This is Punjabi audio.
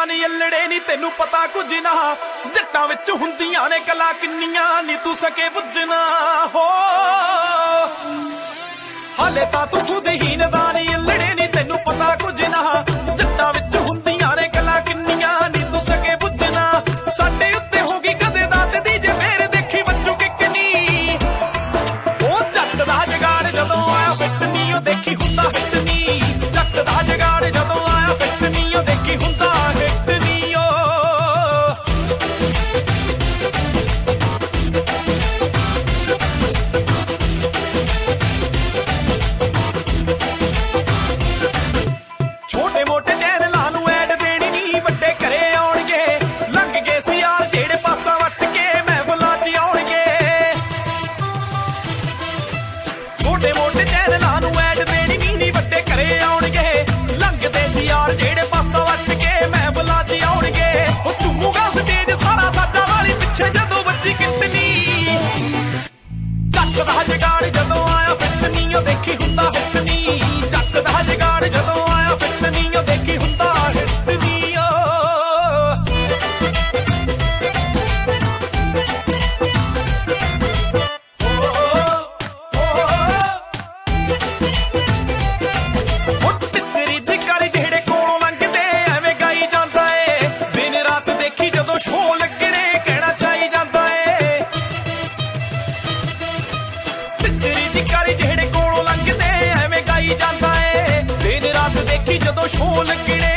ਨੀ ਅਲੜੇ ਨੀ ਤੈਨੂੰ ਪਤਾ ਕੁਝ ਨਾ ਜੱਟਾਂ ਵਿੱਚ ਹੁੰਦੀਆਂ ਨੇ ਕਲਾ ਕਿੰਨੀਆਂ ਨੀ ਤੂੰ ਸਕੇ ਬੁੱਝਣਾ ਹੋ ਹਾਲੇ ਤਾਂ ਤੂੰ ਖੁਦ ਹੀ ਨਦਾ ਨੀ ਅਲੜੇ ਨੀ ਤੈਨੂੰ ਪਤਾ ਕੁਝ ਨਾ ਜੱਟਾਂ ਵਿੱਚ ਹੁੰਦੀਆਂ ਨੇ ਕਲਾ ਕਿੰਨੀਆਂ ਨੀ ਤੂੰ ਸਕੇ ਬੁੱਝਣਾ ਸਾਡੇ ਉੱਤੇ ਹੋ ਗਈ ਕਦੇ ਦਾਤ ਦੀ ਜੇ ਫੇਰ ਦੇਖੀ ਬੱਚੂ ਕਿੰਨੀ ਉਹ ਜੱਟ ਦਾ ਜਗਾੜ ਜਦੋਂ ਆਇਆ ਫਿੱਟ ਨੀ ਉਹ ਦੇਖੀ ਹੁੰਦਾ ਹਿੱਟ ਨੀ ਜੱਟ ਦਾ ਜਗਾੜ ਜਦੋਂ ਆਇਆ ਫਿੱਟ ਨੀ ਉਹ ਦੇਖੀ ਹੁੰਦਾ ਹਿੱਟ ਨੀ ਓ ਛੋਟੇ ਮੋਟੇ ਚੈਨਲਾਂ ਨੂੰ ਐਡ ਦੇਣੀ ਨੀ ਵੱਡੇ ਘਰੇ ਆਉਣਗੇ ਲੰਘ ਗਏ ਸੀ ਯਾਰ ਜਿਹੜੇ ਪਾਸਾ ਵੱਟ ਕੇ ਮਹਿਫਲਾਂ 'ਚ ਆਉਣਗੇ ਛੋਟੇ ਮੋਟੇ ਚੈਨਲਾਂ ਨੂੰ ਐਡ ਦੇਣੀ ਨੀ ਵੱਡੇ ਘਰੇ ਆਉਣਗੇ ਲੰਘਦੇ ਸੀ ਯਾਰ ਜਿਹੜੇ ਪਾਸਾ ਵੱਟ ਕੇ ਮਹਿਫਲਾਂ 'ਚ ਆਉਣਗੇ ਉਹ ਝੂਮੂਗਾ ਸਟੇਜ ਸਾਰਾ ਸਾਡਾ ਵਾਲੀ ਪਿੱਛੇ ਜਦੋਂ ਵੱਜੀ ਕਿਤਨੀ ਜੱਟ ਦਾ ਜਗਾੜ ਜਦੋਂ ਆਇਆ ਫਿੱਟ ਨੀ ਉਹ ਦੇਖੀ ਹੁੰਦਾ ਹਿੱਟ ਨੀ ਜੱਟ ਦਾ ਜਗਾੜ ਜਦੋਂ ਆਇਆ ਫਿੱਟ ਨੀ ਉਹ ਦੇਖੀ ਹੁੰਦਾ ਹਿੱਟ ਨੀ ਓ ਟਿੱਚਰੀ ਜਿਗਰ ਜਿਹੜੇ ਕੋਲੋਂ ਲੰਘਦੇ ਐਵੇਂ ਗਾਈ ਜਾਂਦਾ ਏ ਦਿਨ ਰਾਤ ਦੇਖੀ ਜਦੋਂ ਸ਼ੋਅ ਲੱਗਣੇ ਕਹਿਣਾ ਚਾਹੀ ਜਾਂਦਾ ਏ ਟਿੱਚਰੀ ਜਿਗਰ ਜਿਹੜੇ ਕੋਲੋਂ ਲੰਘਦੇ ਐਵੇਂ ਗਾਈ ਜਾਂਦਾ ਏ ਦਿਨ ਰਾਤ ਦੇਖੀ ਜਦੋਂ ਸ਼ੋਅ ਲੱਗਣੇ